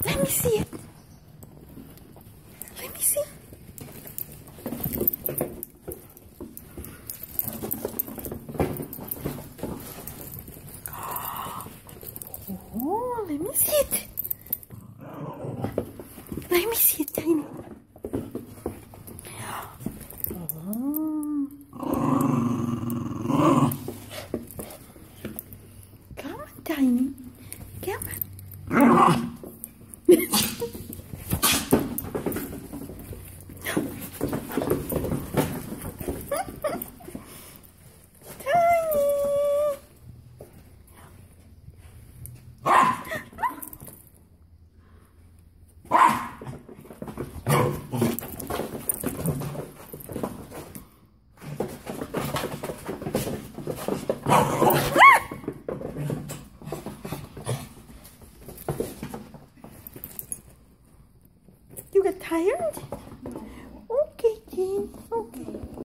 Let me see it. Let me see. Oh, let me see it. Let me see it, Tiny. Oh. Come on, Tiny. Come on. You got tired?